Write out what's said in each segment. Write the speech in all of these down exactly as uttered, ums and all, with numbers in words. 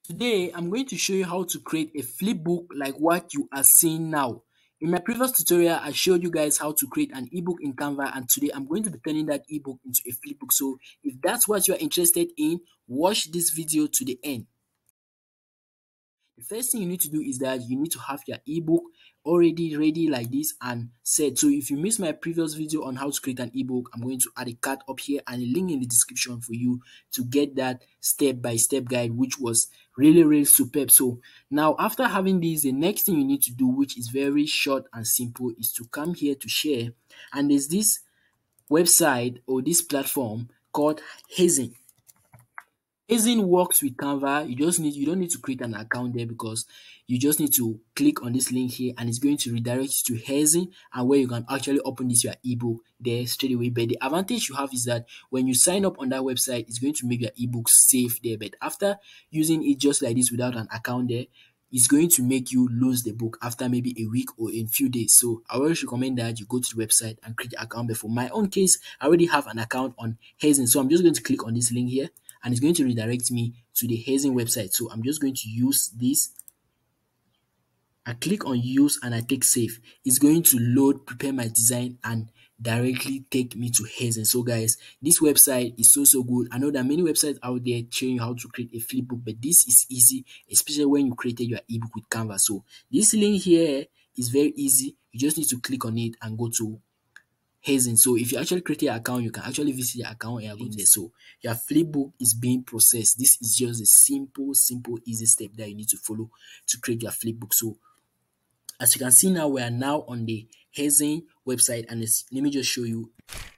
Today, I'm going to show you how to create a flipbook like what you are seeing now. In my previous tutorial, I showed you guys how to create an ebook in Canva, and today I'm going to be turning that ebook into a flipbook. So if that's what you are interested in, watch this video to the end. The first thing you need to do is that you need to have your ebook already ready like this and set. So if you missed my previous video on how to create an ebook, I'm going to add a card up here and a link in the description for you to get that step-by-step guide, which was really, really superb. So now after having this, the next thing you need to do, which is very short and simple, is to come here to share. And there's this website or this platform called heyzine. heyzine works with Canva. You just need you don't need to create an account there because you just need to click on this link here and it's going to redirect you to heyzine and where you can actually open this your ebook there straight away. But the advantage you have is that when you sign up on that website, it's going to make your ebook safe there. But after using it just like this without an account there, it's going to make you lose the book after maybe a week or in few days. So I always recommend that you go to the website and create an account. But for my own case, I already have an account on heyzine, so I'm just going to click on this link here and it's going to redirect me to the heyzine website. So I'm just going to use this. I click on use and I take save. It's going to load, prepare my design and directly take me to heyzine. So guys, this website is so so good. I know there are many websites out there showing you how to create a flipbook, but this is easy, especially when you created your ebook with Canva. So this link here is very easy. You just need to click on it and go to heyzine. So if you actually create your account, you can actually visit your account and you're going there. So your flipbook is being processed. This is just a simple, simple, easy step that you need to follow to create your flipbook. So as you can see now, we are now on the heyzine website, and let me just show you.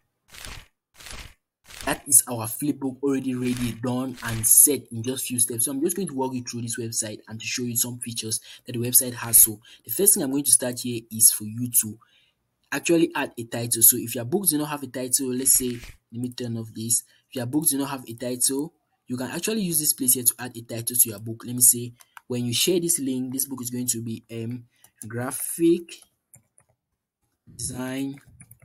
That is our flipbook already ready, done and set in just few steps. So I'm just going to walk you through this website and to show you some features that the website has. So the first thing I'm going to start here is for you to actually add a title. So if your book do not have a title, let's say, let me turn off this. If your book do not have a title, you can actually use this place here to add a title to your book. Let me say, when you share this link, this book is going to be um graphic design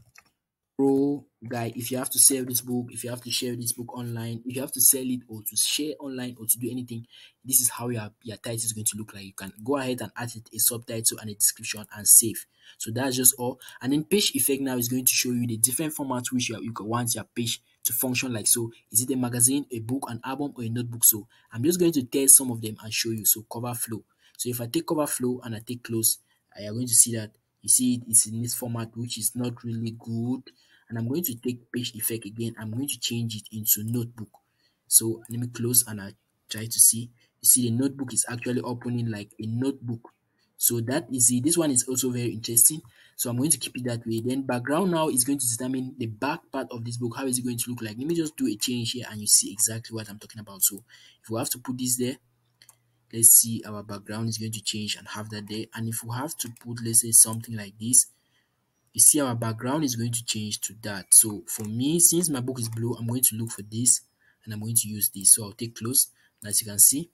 pro guide. If you have to sell this book, if you have to share this book online, if you have to sell it or to share online or to do anything, this is how your, your title is going to look like. You can go ahead and add it a subtitle and a description and save. So that's just all. And then page effect now is going to show you the different formats which you, you want your page to function like. So is it a magazine, a book, an album, or a notebook? So I'm just going to test some of them and show you. So cover flow. So if I take cover flow and I take close, I are going to see that you see it is in this format which is not really good. And I'm going to take page effect again. I'm going to change it into notebook. So let me close and I try to see. You see the notebook is actually opening like a notebook. So that is it. This one is also very interesting. So I'm going to keep it that way. Then background now is going to determine the back part of this book. How is it going to look like? Let me just do a change here and you see exactly what I'm talking about. So if we have to put this there, let's see, our background is going to change and have that there. And if we have to put, let's say, something like this, you see our background is going to change to that. So for me, since my book is blue, I'm going to look for this and I'm going to use this. So I'll take close. And as you can see,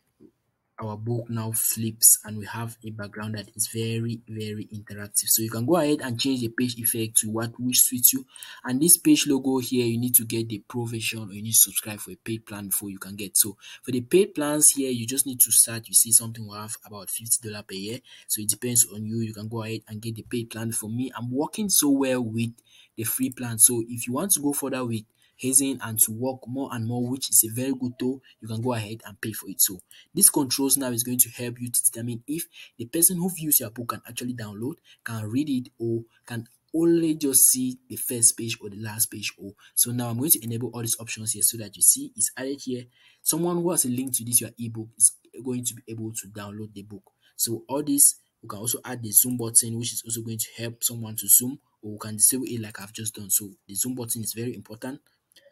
our book now flips and we have a background that is very very interactive. So you can go ahead and change the page effect to what which suits you. And this page logo here, you need to get the pro version or you need to subscribe for a paid plan before you can get. So for the paid plans here, you just need to start. You see something will have about fifty dollars per year. So it depends on you. You can go ahead and get the paid plan. For me, I'm working so well with the free plan. So if you want to go further with heyzine and to work more and more, which is a very good tool, you can go ahead and pay for it. So this controls now is going to help you to determine if the person who views your book can actually download, can read it, or can only just see the first page or the last page. Or so now I'm going to enable all these options here so that you see it's added here. Someone who has a link to this your ebook is going to be able to download the book. So all this, we can also add the zoom button, which is also going to help someone to zoom, or we can disable it like I've just done. So the zoom button is very important.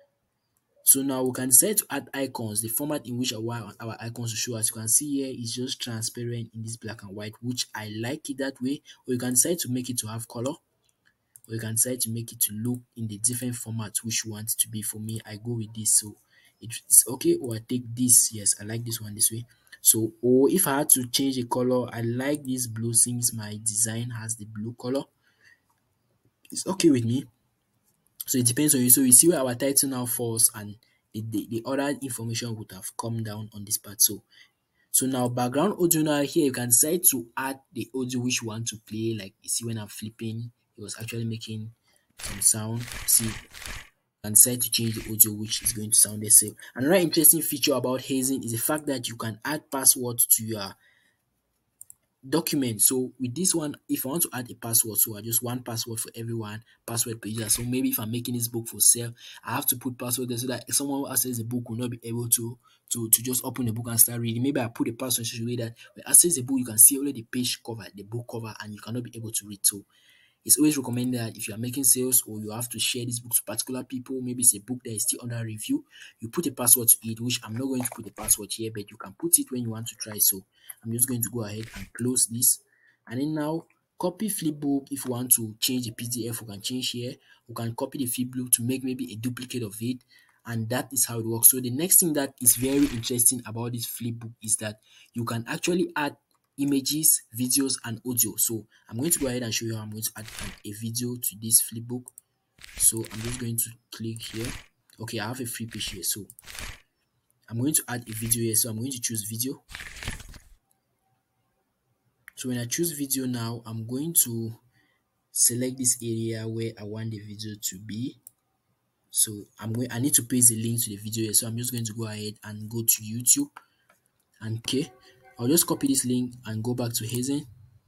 So now we can decide to add icons. The format in which our, our icons will show, as you can see here, is just transparent in this black and white, which I like it that way. Or you can decide to make it to have color, or you can decide to make it to look in the different formats which you want it to be. For me, I go with this, so it's okay. Or I take this. Yes, I like this one this way. So, or if I had to change the color, I like this blue since my design has the blue color. It's okay with me. So it depends on you. So you see where our title now falls and the, the, the other information would have come down on this part. So So now background audio, now here you can decide to add the audio which you want to play. Like you see when I'm flipping, it was actually making some sound. See, you can decide to change the audio which is going to sound the same. Another interesting feature about heyzine is the fact that you can add passwords to your document. So with this one, if I want to add a password, so I just one password for everyone, password per user. So maybe if I'm making this book for sale, I have to put password there so that if someone who access the book will not be able to to to just open the book and start reading. Maybe I put a password in such a way that when I access the book, you can see only the page cover, the book cover, and you cannot be able to read. So it's always recommended that if you are making sales or you have to share this book to particular people, maybe it's a book that is still under review, you put a password to it, which I'm not going to put the password here, but you can put it when you want to try. So I'm just going to go ahead and close this. And then now copy flipbook. If you want to change the P D F, we can change here. We can copy the flipbook to make maybe a duplicate of it. And that is how it works. So the next thing that is very interesting about this flipbook is that you can actually add images, videos, and audio. So I'm going to go ahead and show you how I'm going to add a video to this flipbook. So I'm just going to click here. Okay, I have a free page here. So I'm going to add a video here. So I'm going to choose video. So when I choose video now, I'm going to select this area where I want the video to be. So I'm going, I need to paste the link to the video here. So I'm just going to go ahead and go to YouTube. And okay, I'll just copy this link and go back to heyzine.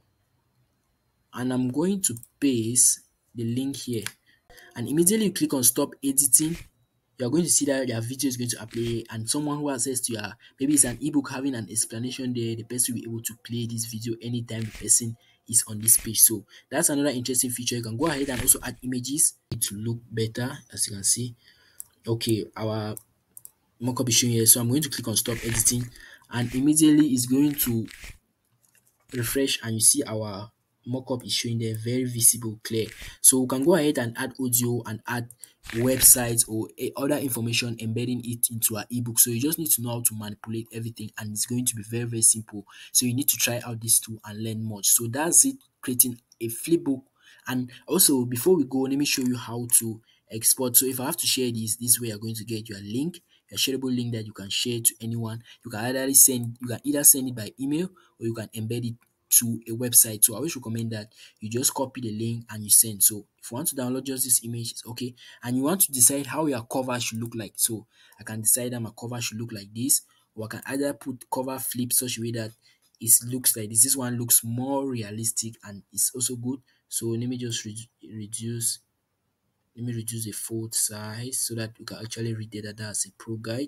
And I'm going to paste the link here. And immediately you click on stop editing, you're going to see that your video is going to appear, and someone who has access to your, maybe it's an ebook having an explanation there, the person will be able to play this video anytime the person is on this page. So that's another interesting feature. You can go ahead and also add images to look better, as you can see. Okay, our mockup is showing here, so I'm going to click on stop editing, and immediately it's going to refresh, and you see our mockup is showing there, very visible, clear. So we can go ahead and add audio and add websites or a- other information, embedding it into our ebook. So you just need to know how to manipulate everything, and it's going to be very very simple. So you need to try out this tool and learn much. So that's it, creating a flipbook. And also before we go, let me show you how to export. So if I have to share this, this way you're going to get your link, a shareable link that you can share to anyone. You can either send, you can either send it by email or you can embed it to a website. So I always recommend that you just copy the link and you send. So if you want to download just this image, it's okay. And you want to decide how your cover should look like. So I can decide that my cover should look like this, or I can either put cover flip such a way that it looks like this. This one looks more realistic and it's also good. So let me just re reduce let me reduce the font size so that you can actually read the data as a pro guide.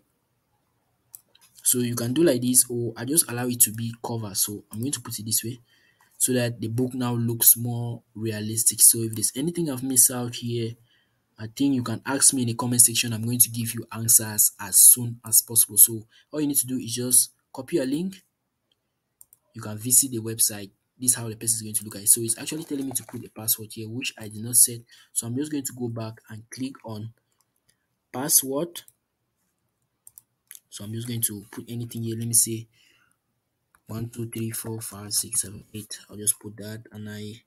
So you can do like this, or I just allow it to be cover. So I'm going to put it this way so that the book now looks more realistic. So if there's anything I've missed out here, I think you can ask me in the comment section. I'm going to give you answers as soon as possible. So all you need to do is just copy a link. You can visit the website. This is how the person is going to look at it. So it's actually telling me to put a password here, which I did not set. So I'm just going to go back and click on password. So I'm just going to put anything here. Let me say one, two, three, four, five, six, seven, eight. I'll just put that, and I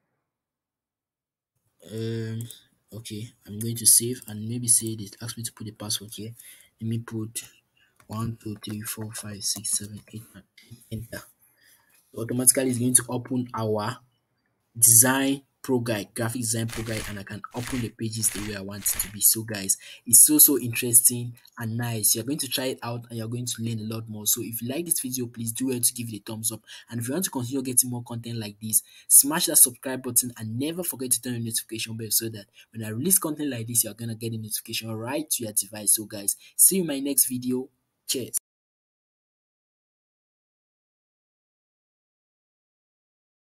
um okay, I'm going to save and maybe say this ask me to put the password here. Let me put one, two, three, four, five, six, seven, eight, and enter. So automatically it's going to open our design pro guide, graphic design pro guide, and I can open the pages the way I want it to be. So guys, it's so so interesting and nice. You're going to try it out and you're going to learn a lot more. So if you like this video, please do well to give it a thumbs up, and if you want to continue getting more content like this, smash that subscribe button and never forget to turn on the notification bell so that when I release content like this, you're gonna get a notification right to your device. So guys, see you in my next video. Cheers.